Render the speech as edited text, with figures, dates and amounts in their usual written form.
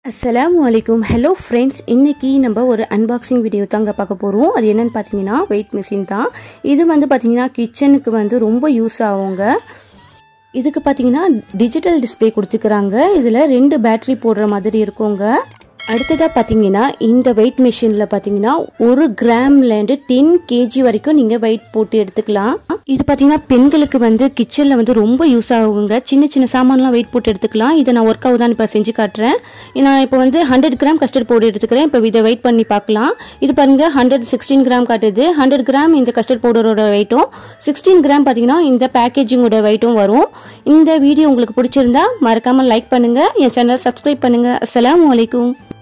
Assalamualaikum. Hello friends. இன்னைக்கு நம்ம ஒரு unboxing வீடியோ தாங்க பார்க்க போறோம். அது என்னன்னு பாத்தீங்கன்னா weight machine தான். இது வந்து பாத்தீங்கன்னா கிச்சனுக்கு வந்து ரொம்ப யூஸ் ஆகுங்க. இதுக்கு பாத்தீங்கன்னா டிஜிட்டல் டிஸ்ப்ளே கொடுத்துக்கறாங்க. இதுல 2 பேட்டரி போடுற மாதிரி இருக்குங்க. அடுத்ததா பாத்தீங்கன்னா இந்த weight machineல பாத்தீங்கன்னா 1 கிராம்ல இருந்து 10 kg வரைக்கும் நீங்க weight போட்டு எடுத்துக்கலாம். இது பாத்தீங்கன்னா பெண்களுக்கு வந்து கிச்சன்ல வந்து ரொம்ப யூஸ் ஆகுங்க. சின்ன சின்ன சாமான்லாம் weight போட்டு எடுத்துக்கலாம். இத நான் வொர்க் ஆவுதான் இப்ப செஞ்சு காட்றேன். நான் இப்போ வந்து 100 கிராம் கஸ்டர்ட் பவுடர் எடுத்துக்கிறேன். இப்போ இத weight பண்ணி பார்க்கலாம். இது பாருங்க 116 கிராம் காட்டுது. 100 கிராம் இந்த கஸ்டர்ட் பவுடரோட weighட்டும் 16 கிராம் பாத்தீங்கன்னா இந்த பேக்கேஜிங்கோட weighட்டும் வரும். இந்த வீடியோ உங்களுக்கு பிடிச்சிருந்தா மறக்காம லைக் பண்ணுங்க. என் சேனலை சப்ஸ்கிரைப் பண்ணுங்க. அஸ்ஸலாமு அலைக்கும்.